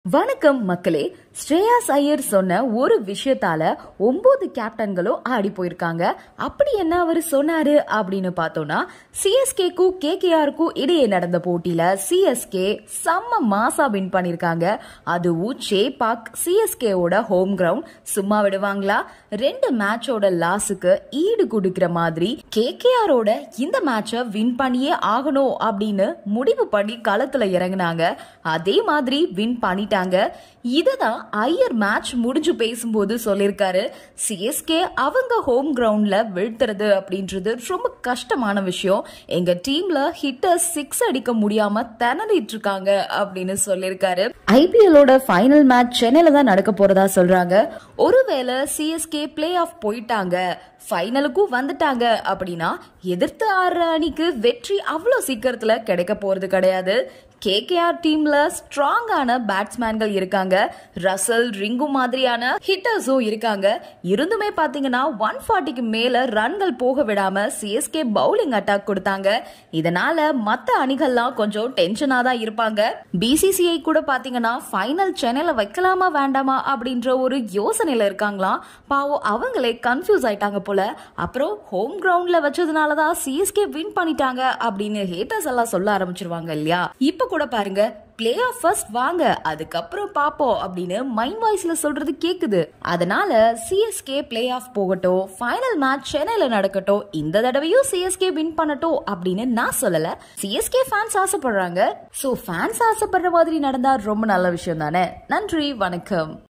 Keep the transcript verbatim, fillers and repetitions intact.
வணக்கம் மக்களே. ஸ்ரேயாஸ் ஐயர் சொன்ன ஒரு விஷயத்தால ஒன்பது கேப்டன்களும் ஆடி போயிருக்காங்க. அப்படி என்ன அவர் சொன்னாரு அப்படின்னு பார்த்தோம்னா, சிஎஸ்கேக்கும் கேகேஆருக்கும் இடையே நடந்த போட்டியில சிஎஸ்கே செம்ம மாசா வின் பண்ணிருக்காங்க. அதுவும் சேபாக் சிஎஸ்கேவோட ஹோம் கிரவுண்ட். சும்மா விடுவாங்களா? ரெண்டு மேட்சோட லாஸுக்கு ஈடு கொடுக்கிற மாதிரி கேகேஆரோட இந்த மேட்ச வின் பண்ணியே ஆகணும் அப்படின்னு முடிவு பண்ணி களத்துல இறங்கினாங்க. அதே மாதிரி வின் பண்ணி இதுதான் ஐயர் மேட்ச் முடிஞ்சு பேசும்போது சொல்லிருக்காரு. சிஎஸ்கே அவங்க ஹோம் கிரவுண்ட்ல வீழ்த்துறது அப்படின்றது ரொம்ப கஷ்டமான விஷயம். எங்க டீம்ல ஹிட்டர்ஸ் சிக்ஸ் அடிக்க முடியாம திணறிட்டு இருக்காங்க அப்படின்னு சொல்லிருக்காரு. ஐபிஎல்லோட ஃபைனல் மேட்ச் சென்னையில தான் நடக்க போறதா சொல்றாங்க. ஒருவேளை சிஎஸ்கே பிளே ஆஃப் போயிட்டாங்க, ஃபைனலுக்கும் வந்துட்டாங்க அப்படின்னா எதிர்த்து ஆடுற அணிக்கு வெற்றி அவ்வளவு சீக்கிரத்துல கிடைக்க போறது கிடையாது. கேகேஆர் டீம்ல ஸ்ட்ராங்கான பேட்ஸ்மேன்கள் இருக்காங்க. ரசல், ரிங்கு மாதிரியான ஹிட்டர்ஸும் இருக்காங்க. இருந்துமே பாத்தீங்கன்னா ஒன் ஃபார்ட்டிக்கு மேல ரன்கள் போக விடாம சிஎஸ்கே பவுலிங் அட்டாக் கொடுத்தாங்க. இதனால மத்த அணிகள்லாம் கொஞ்சம் டென்ஷனா தான் இருப்பாங்க. பிசிசிஐ கூட பாத்தீங்கன்னா ஃபைனல் சென்னையில வைக்கலாமா வேண்டாமா அப்படின்ற ஒரு யோசனையில இருக்காங்களாம். பாவம் அவங்களே கன்ஃபியூஸ் ஆயிட்டாங்க போல. அப்புறம் ஹோம் கிரவுண்ட்ல வச்சதுனாலதான் சிஎஸ்கே வின் பண்ணிட்டாங்க அப்படின்னு ஹேட்டர்ஸ் எல்லாம் சொல்ல ஆரம்பிச்சிருவாங்க இல்லையா? இப்ப கூட பாருங்க, பிளே ஆஃப் ஃபர்ஸ்ட் வாங்க, அதுக்கப்புறம் பாப்போம் அப்படின்னு மைண்ட் வாய்ஸ்ல சொல்றது கேக்குது. அதனால சிஎஸ்கே பிளே ஆஃப் போகட்டும், ஃபைனல் மேட்ச் சென்னையில நடக்கட்டும், இந்த தடவையும் சிஎஸ்கே வின் பண்ணட்டும் அப்படின்னு நான் சொல்லல. சிஎஸ்கே ஃபேன்ஸ் ஆசைப்படுறாங்க. சோ ஃபேன்ஸ் ஆசைப்படுற மாதிரி நடந்தா ரொம்ப நல்ல விஷயம் தானே. நன்றி, வணக்கம்.